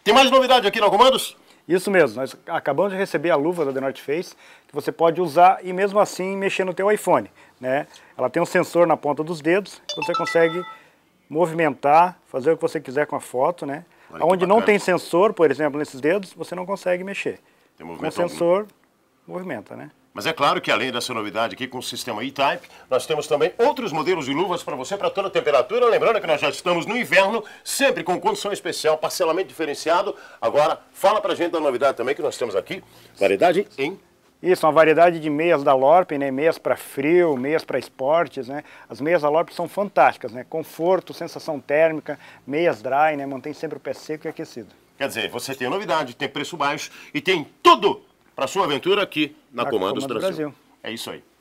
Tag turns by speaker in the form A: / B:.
A: Tem mais novidade aqui na Comandos?
B: Isso mesmo, nós acabamos de receber a luva da The North Face, que você pode usar e mesmo assim mexer no teu iPhone, né? Ela tem um sensor na ponta dos dedos, que você consegue movimentar, fazer o que você quiser com a foto, né? Onde não tem sensor, por exemplo, nesses dedos, você não consegue mexer. Com o sensor, movimenta, né?
A: Mas é claro que além dessa novidade aqui com o sistema E-Type, nós temos também outros modelos de luvas para você, para toda a temperatura. Lembrando que nós já estamos no inverno, sempre com condição especial, parcelamento diferenciado. Agora, fala pra gente da novidade também que nós temos aqui. Variedade em...
B: Isso, uma variedade de meias da Lorpen, né? Meias para frio, meias para esportes, né? As meias da Lorpen são fantásticas, né? Conforto, sensação térmica, meias dry, né? Mantém sempre o pé seco e aquecido.
A: Quer dizer, você tem novidade, tem preço baixo e tem tudo para sua aventura aqui na Comandos Brasil. É isso aí.